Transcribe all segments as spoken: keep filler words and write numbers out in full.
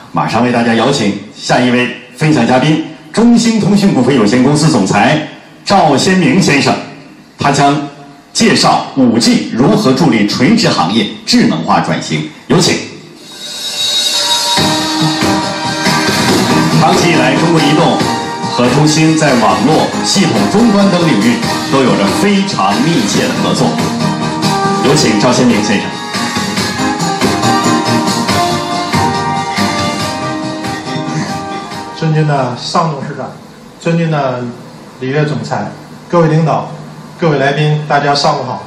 马上为大家邀请下一位分享嘉宾，中兴通讯股份有限公司总裁赵先明先生，他将介绍 五 G 如何助力垂直行业智能化转型。有请。长期以来，中国移动和中兴在网络、系统终端等领域都有着非常密切的合作。有请赵先明先生。 尊敬的尚董事长，尊敬的李跃总裁，各位领导，各位来宾，大家上午好。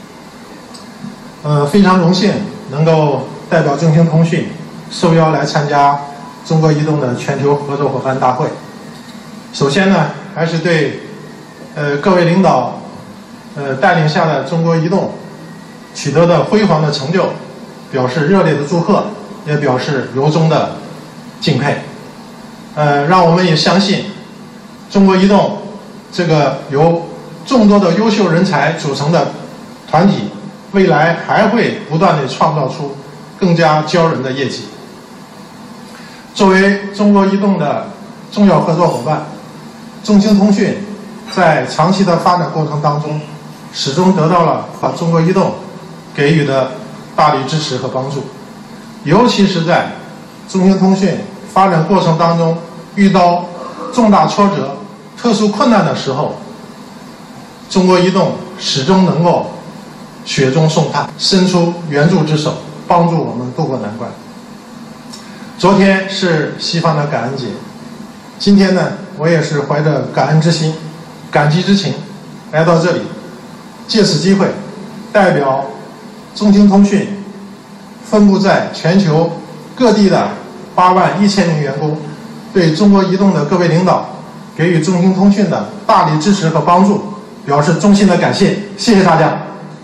呃，非常荣幸能够代表中兴通讯受邀来参加中国移动的全球合作伙伴大会。首先呢，还是对呃各位领导呃带领下的中国移动取得的辉煌的成就表示热烈的祝贺，也表示由衷的敬佩。呃，让我们也相信，中国移动这个由众多的优秀人才组成的团体，未来还会不断地创造出更加骄人的业绩。作为中国移动的重要合作伙伴，中兴通讯在长期的发展过程当中，始终得到了把中国移动给予的大力支持和帮助，尤其是在中兴通讯发展过程当中遇到重大挫折、特殊困难的时候，中国移动始终能够雪中送炭，伸出援助之手，帮助我们渡过难关。昨天是西方的感恩节，今天呢，我也是怀着感恩之心、感激之情来到这里，借此机会，代表中兴通讯分布在全球各地的八万一千名员工，对中国移动的各位领导给予中兴通讯的大力支持和帮助，表示衷心的感谢，谢谢大家。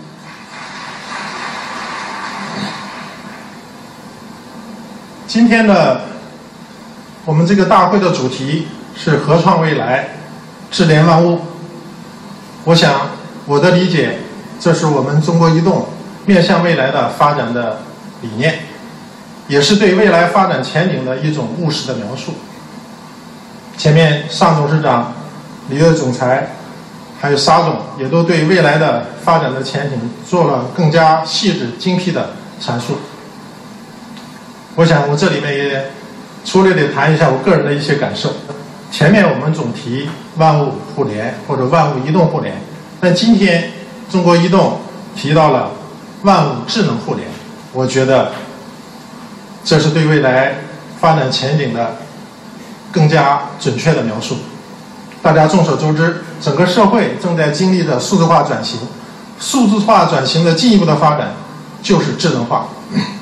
今天的我们这个大会的主题是合创未来，智联万物。我想我的理解，这是我们中国移动面向未来的发展的理念，也是对未来发展前景的一种务实的描述。前面尚董事长、李跃总裁还有沙总也都对未来的发展的前景做了更加细致精辟的阐述。我想我这里面也粗略地谈一下我个人的一些感受。前面我们总提万物互联或者万物移动互联，但今天中国移动提到了万物智能互联，我觉得这是对未来发展前景的更加准确的描述。大家众所周知，整个社会正在经历着数字化转型，数字化转型的进一步的发展就是智能化。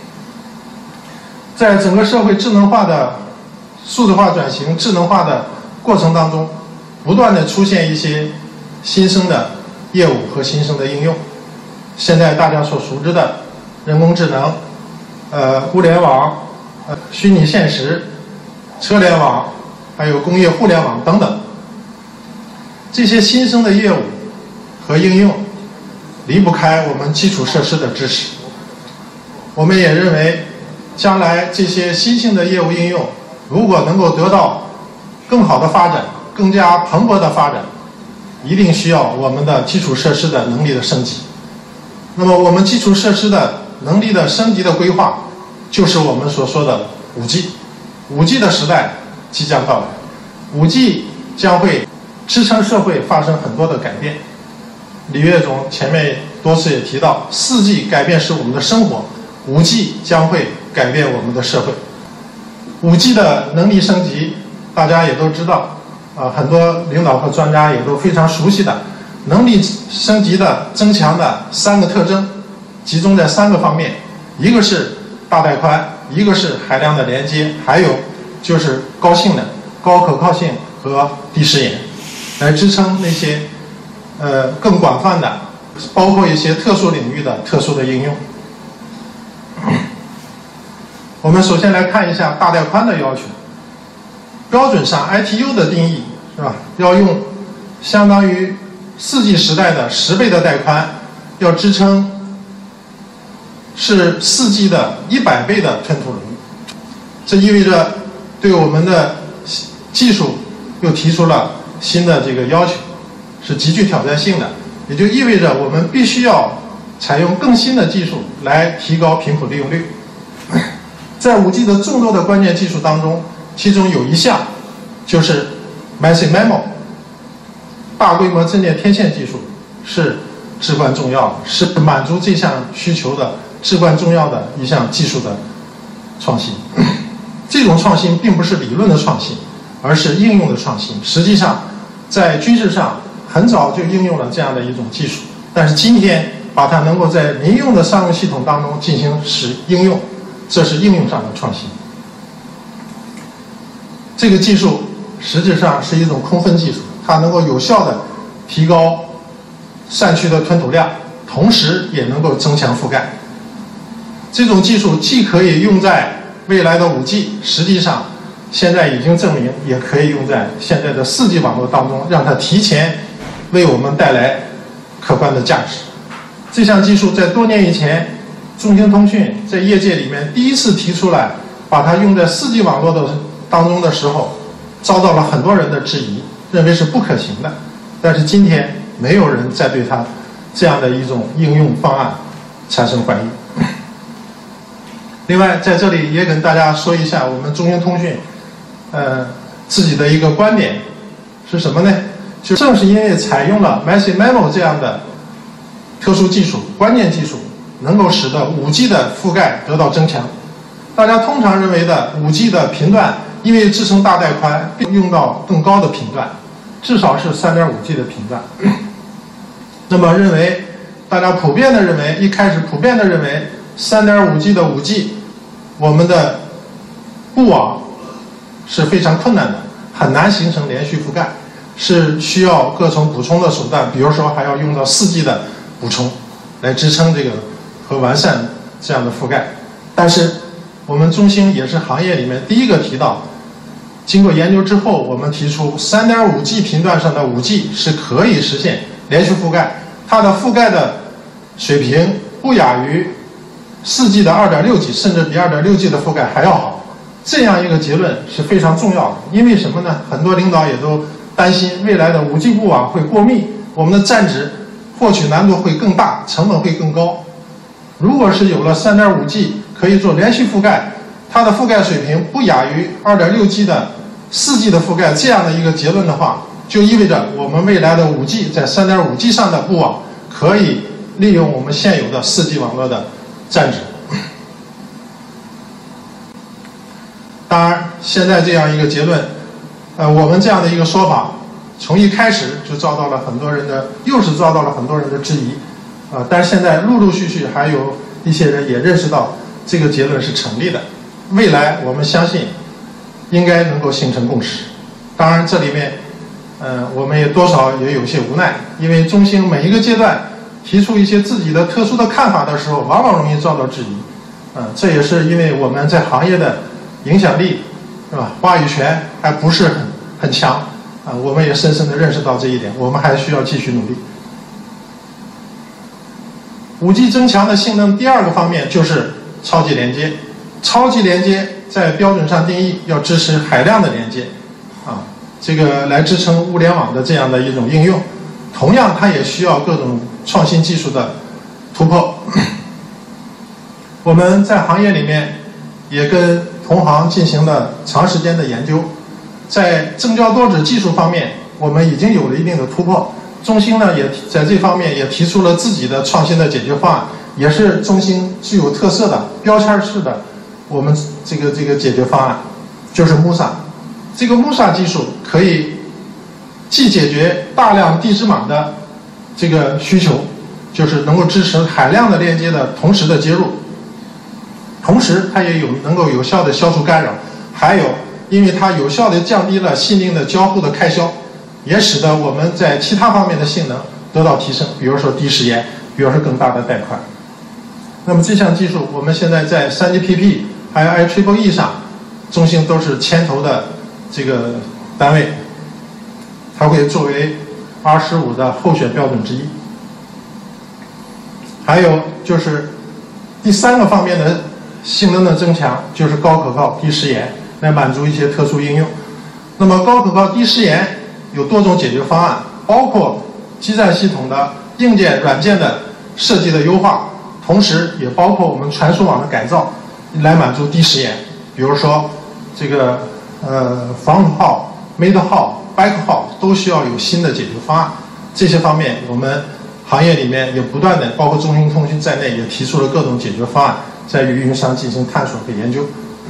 在整个社会智能化的数字化转型、智能化的过程当中，不断的出现一些新生的业务和新生的应用。现在大家所熟知的人工智能、呃物联网、呃虚拟现实、车联网，还有工业互联网等等，这些新生的业务和应用离不开我们基础设施的支持。我们也认为，将来这些新兴的业务应用如果能够得到更好的发展、更加蓬勃的发展，一定需要我们的基础设施的能力的升级。那么我们基础设施的能力的升级的规划，就是我们所说的 五 G。五 G 的时代即将到来， 五 G 将会支撑社会发生很多的改变。李跃总前面多次也提到， 四 G 改变是我们的生活， 五 G 将会改变我们的社会。五 G 的能力升级，大家也都知道，啊，很多领导和专家也都非常熟悉的能力升级的增强的三个特征，集中在三个方面，一个是大带宽，一个是海量的连接，还有就是高性能、高可靠性和低时延，来支撑那些呃更广泛的，包括一些特殊领域的特殊的应用。我们首先来看一下大带宽的要求。标准上 I T U 的定义是吧？要用相当于 四 G 时代的十倍的带宽，要支撑是 四 G 的一百倍的吞吐能力。 这意味着对我们的技术又提出了新的这个要求，是极具挑战性的。也就意味着我们必须要采用更新的技术来提高频谱利用率。在 五 G 的众多的关键技术当中，其中有一项就是 Massive M I M O 大规模阵列天线技术是至关重要的，是满足这项需求的至关重要的一项技术的创新。这种创新并不是理论的创新，而是应用的创新。实际上，在军事上很早就应用了这样的一种技术，但是今天把它能够在民用的商用系统当中进行使应用，这是应用上的创新。这个技术实质上是一种空分技术，它能够有效地提高扇区的吞吐量，同时也能够增强覆盖。这种技术既可以用在未来的 五 G， 实际上现在已经证明也可以用在现在的 四 G 网络当中，让它提前为我们带来可观的价值。这项技术在多年以前，中兴通讯在业界里面第一次提出来，把它用在 四 G 网络的当中的时候，遭到了很多人的质疑，认为是不可行的。但是今天没有人再对它这样的一种应用方案产生怀疑。另外，在这里也跟大家说一下我们中兴通讯呃自己的一个观点是什么呢？就正是因为采用了 Massive M I M O 这样的特殊技术、关键技术，能够使得 五 G 的覆盖得到增强。大家通常认为的 五 G 的频段，因为支撑大带宽，并用到更高的频段，至少是 三点五 G 的频段。那么认为，大家普遍的认为，一开始普遍的认为 三点五 G 的 五 G， 我们的布网是非常困难的，很难形成连续覆盖，是需要各种补充的手段，比如说还要用到 四 G 的补充来支撑这个和完善这样的覆盖。但是我们中兴也是行业里面第一个提到，经过研究之后，我们提出 三点五 G 频段上的 五 G 是可以实现连续覆盖，它的覆盖的水平不亚于 四 G 的 二点六 G， 甚至比 二点六 G 的覆盖还要好。这样一个结论是非常重要的。因为什么呢？很多领导也都担心未来的 五 G 布网会过密，我们的站址获取难度会更大，成本会更高。如果是有了 三点五 G 可以做连续覆盖，它的覆盖水平不亚于 二点六 G 的 四 G 的覆盖，这样的一个结论的话，就意味着我们未来的 五 G 在 三点五 G 上的布网可以利用我们现有的 四 G 网络的站址。当然，现在这样一个结论，呃，我们这样的一个说法，从一开始就遭到了很多人的，又是遭到了很多人的质疑，啊、呃，但是现在陆陆续续还有一些人也认识到这个结论是成立的。未来我们相信应该能够形成共识。当然，这里面，呃，我们也多少也有些无奈，因为中兴每一个阶段提出一些自己的特殊的看法的时候，往往容易遭到质疑，啊、呃，这也是因为我们在行业的影响力，是吧？话语权还不是很很强，啊、呃，我们也深深地认识到这一点，我们还需要继续努力。五 G 增强的性能，第二个方面就是超级连接。超级连接在标准上定义要支持海量的连接，啊，这个来支撑物联网的这样的一种应用。同样，它也需要各种创新技术的突破。我们在行业里面也跟同行进行了长时间的研究，在正交多指技术方面，我们已经有了一定的突破。中兴呢，也在这方面也提出了自己的创新的解决方案，也是中兴具有特色的标签式的我们这个这个解决方案，就是 M U S A。这个 M U S A 技术可以既解决大量地址码的这个需求，就是能够支持海量的链接的同时的接入，同时它也有能够有效的消除干扰，还有因为它有效的降低了信令的交互的开销，也使得我们在其他方面的性能得到提升，比如说低时延，比如说更大的带宽。那么这项技术我们现在在 三 G P P 还有 I E E E 上，中兴都是牵头的这个单位，它会作为 R 十五的候选标准之一。还有就是第三个方面的性能的增强就是高可靠、低时延，来满足一些特殊应用。那么高可靠、低时延有多种解决方案，包括基站系统的硬件、软件的设计的优化，同时也包括我们传输网的改造，来满足低时延。比如说这个呃 front hall、mid hall、back hall 都需要有新的解决方案。这些方面我们行业里面也不断的，包括中兴通讯在内，也提出了各种解决方案，在与运营商进行探索和研究。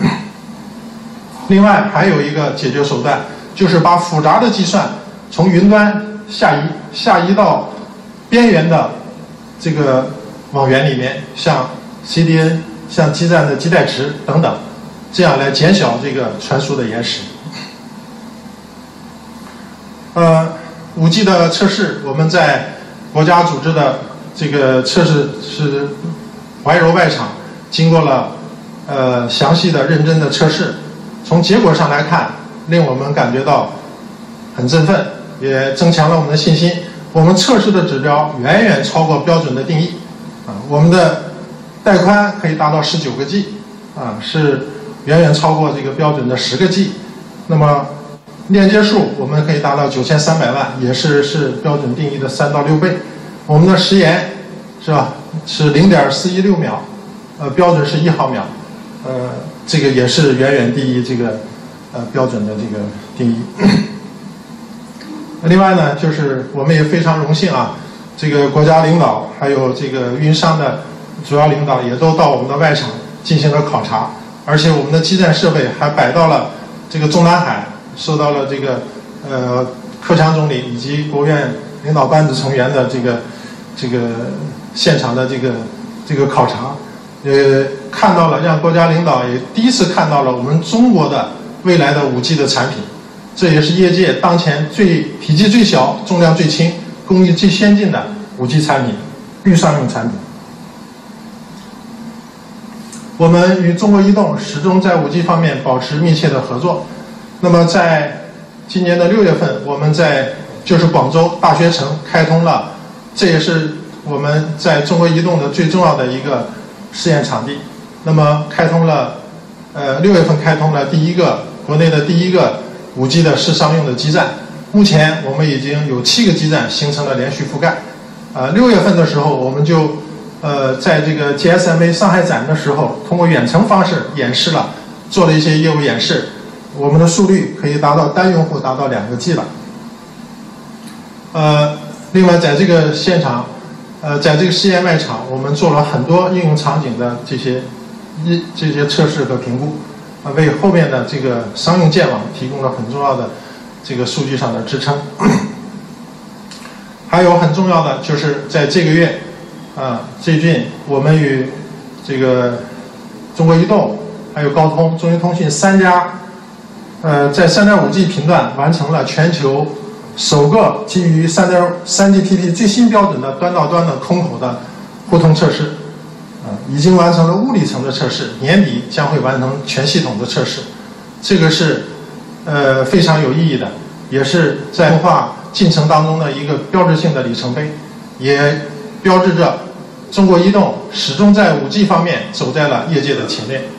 另外还有一个解决手段，就是把复杂的计算从云端下移下移到边缘的这个网源里面，像 C D N、像基站的基带池等等，这样来减小这个传输的延时。呃，五 G 的测试，我们在国家组织的这个测试是怀柔外场，经过了呃详细的、认真的测试。从结果上来看，令我们感觉到很振奋，也增强了我们的信心。我们测试的指标远远超过标准的定义，啊，我们的带宽可以达到十九个 G， 啊，是远远超过这个标准的十个 G。那么链接数我们可以达到九千三百万，也是是标准定义的三到六倍。我们的时延是吧？是零点四一六秒，呃，标准是一毫秒，呃。这个也是远远低于这个呃标准的这个定义。另外呢，就是我们也非常荣幸啊，这个国家领导还有这个运营商的主要领导也都到我们的外场进行了考察，而且我们的基站设备还摆到了这个中南海，受到了这个呃克强总理以及国务院领导班子成员的这个这个现场的这个这个考察。呃，看到了，让国家领导也第一次看到了我们中国的未来的五 G 的产品，这也是业界当前最体积最小、重量最轻、工艺最先进的五 G 产品，预商用产品。我们与中国移动始终在五 G 方面保持密切的合作。那么，在今年的六月份，我们在就是广州大学城开通了，这也是我们在中国移动的最重要的一个试验场地。那么开通了，呃，六月份开通了第一个国内的第一个五 G 的试商用的基站。目前我们已经有七个基站形成了连续覆盖。呃，六月份的时候，我们就呃在这个 G S M A 上海展的时候，通过远程方式演示了，做了一些业务演示，我们的速率可以达到单用户达到两个 G 了。呃，另外在这个现场。呃，在这个试验外场，我们做了很多应用场景的这些一这些测试和评估，啊，为后面的这个商用建网提供了很重要的这个数据上的支撑。还有很重要的就是在这个月，啊，最近我们与这个中国移动、还有高通、中兴通讯三家，呃，在 三点五 G 频段完成了全球首个基于三点三 G P P 最新标准的端到端的空口的互通测试，啊，已经完成了物理层的测试，年底将会完成全系统的测试。这个是呃非常有意义的，也是在优化进程当中的一个标志性的里程碑，也标志着中国移动始终在五 G 方面走在了业界的前列。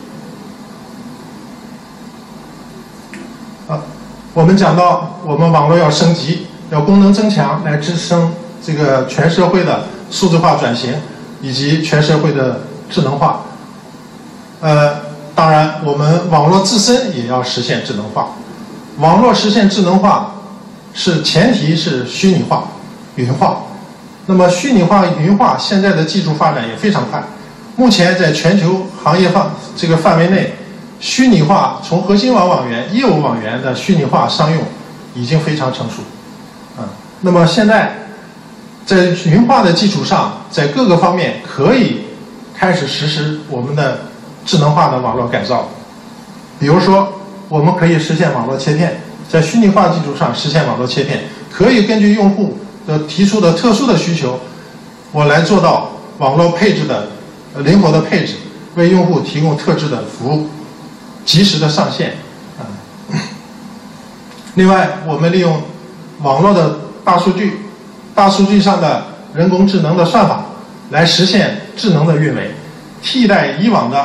啊。我们讲到，我们网络要升级，要功能增强，来支撑这个全社会的数字化转型以及全社会的智能化。呃，当然，我们网络自身也要实现智能化。网络实现智能化是前提是虚拟化、云化。那么，虚拟化、云化现在的技术发展也非常快。目前在全球行业范这个范围内。虚拟化从核心网网源、业务网源的虚拟化商用已经非常成熟，啊，那么现在在云化的基础上，在各个方面可以开始实施我们的智能化的网络改造。比如说，我们可以实现网络切片，在虚拟化基础上实现网络切片，可以根据用户的提出的特殊的需求，我来做到网络配置的灵活的配置，为用户提供特制的服务。及时的上线，啊。另外，我们利用网络的大数据、大数据上的人工智能的算法，来实现智能的运维，替代以往的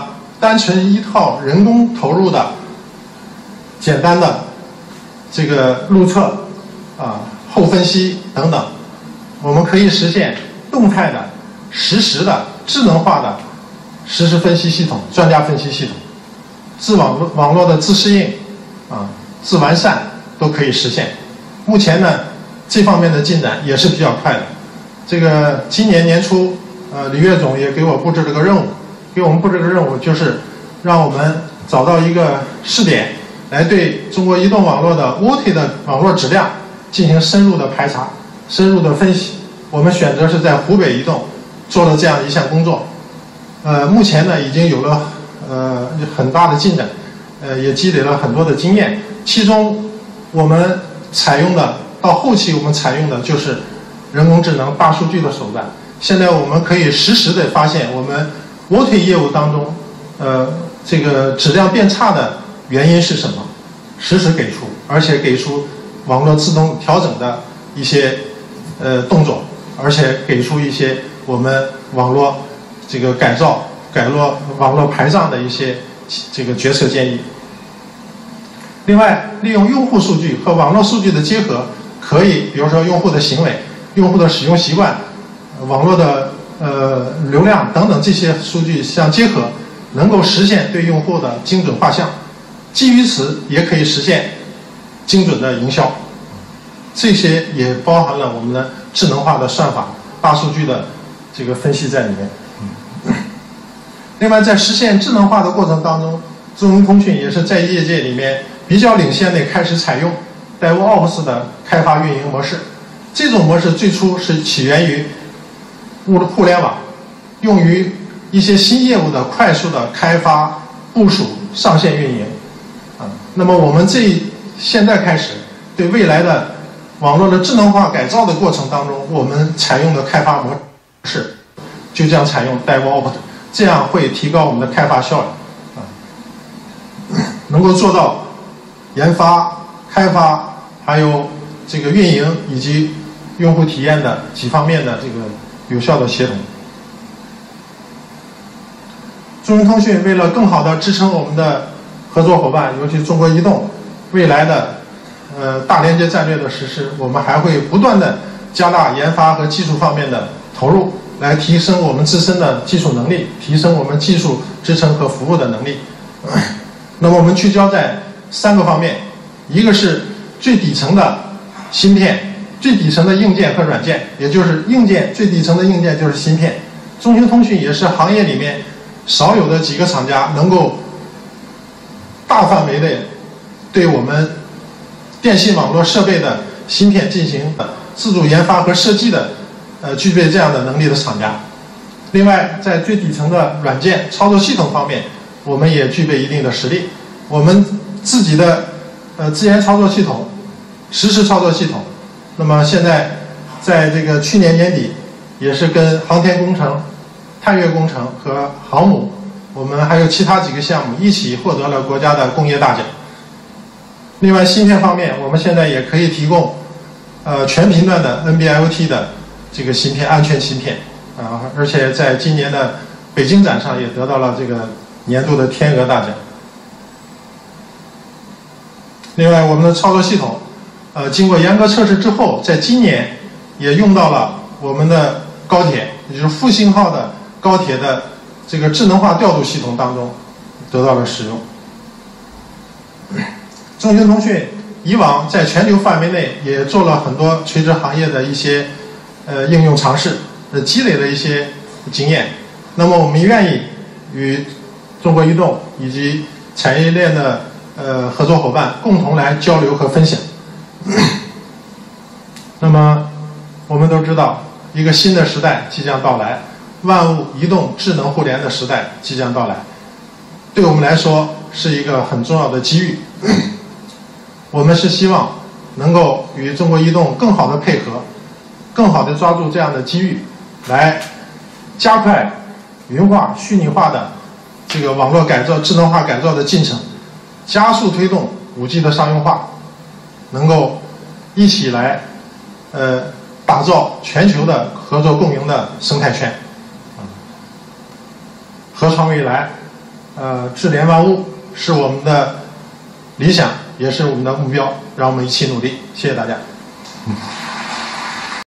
单纯依靠人工投入的简单的这个路测啊、后分析等等，我们可以实现动态的、实时的、智能化的实时分析系统、专家分析系统、自网络网络的自适应啊、自完善都可以实现。目前呢，这方面的进展也是比较快的。这个今年年初，呃，李岳总也给我布置了个任务，给我们布置个任务就是让我们找到一个试点，来对中国移动网络的 O T 的网络质量进行深入的排查、深入的分析。我们选择是在湖北移动做了这样一项工作，呃，目前呢已经有了呃很大的进展，呃，也积累了很多的经验。其中我们采用的到后期我们采用的就是人工智能、大数据的手段。现在我们可以实时的发现我们 O T 业务当中，呃，这个质量变差的原因是什么，实时给出，而且给出网络自动调整的一些呃动作，而且给出一些我们网络这个改造、改络网络排障的一些这个决策建议。另外，利用用户数据和网络数据的结合，可以比如说用户的行为、用户的使用习惯、网络的呃流量等等这些数据相结合，能够实现对用户的精准画像。基于此，也可以实现精准的营销。这些也包含了我们的智能化的算法、大数据的这个分析在里面。另外，在实现智能化的过程当中，中兴通讯也是在业界里面比较领先的，开始采用 DevOps 的开发运营模式。这种模式最初是起源于物互联网，用于一些新业务的快速的开发、部署、上线运营。啊，那么我们这现在开始对未来的网络的智能化改造的过程当中，我们采用的开发模式就这样采用 DevOps， 这样会提高我们的开发效率，啊，能够做到研发、开发，还有这个运营以及用户体验的几方面的这个有效的协同。中兴通讯为了更好的支撑我们的合作伙伴，尤其中国移动未来的呃大连接战略的实施，我们还会不断的加大研发和技术方面的投入，来提升我们自身的技术能力，提升我们技术支撑和服务的能力。那么我们聚焦在三个方面，一个是最底层的芯片，最底层的硬件和软件，也就是硬件最底层的硬件就是芯片。中兴通讯也是行业里面少有的几个厂家能够大范围的对我们电信网络设备的芯片进行自主研发和设计的，呃，具备这样的能力的厂家。另外，在最底层的软件操作系统方面，我们也具备一定的实力。我们自己的呃自研操作系统、实时操作系统，那么现在在这个去年年底，也是跟航天工程、探月工程和航母，我们还有其他几个项目一起获得了国家的工业大奖。另外，芯片方面，我们现在也可以提供呃全频段的 N B I O T 的这个芯片，安全芯片啊，而且在今年的北京展上也得到了这个年度的天鹅大奖。另外，我们的操作系统，呃，经过严格测试之后，在今年也用到了我们的高铁，也就是复兴号的高铁的这个智能化调度系统当中得到了使用。中兴通讯以往在全球范围内也做了很多垂直行业的一些呃应用尝试，呃，积累了一些经验。那么我们愿意与中国移动以及产业链的呃合作伙伴共同来交流和分享。那么我们都知道，一个新的时代即将到来，万物移动智能互联的时代即将到来，对我们来说是一个很重要的机遇。我们是希望能够与中国移动更好的配合，更好的抓住这样的机遇，来加快云化、虚拟化的这个网络改造、智能化改造的进程，加速推动 五 G 的商用化，能够一起来呃打造全球的合作共赢的生态圈。合创未来， 呃，智联万物是我们的理想，也是我们的目标，让我们一起努力。谢谢大家。 嗯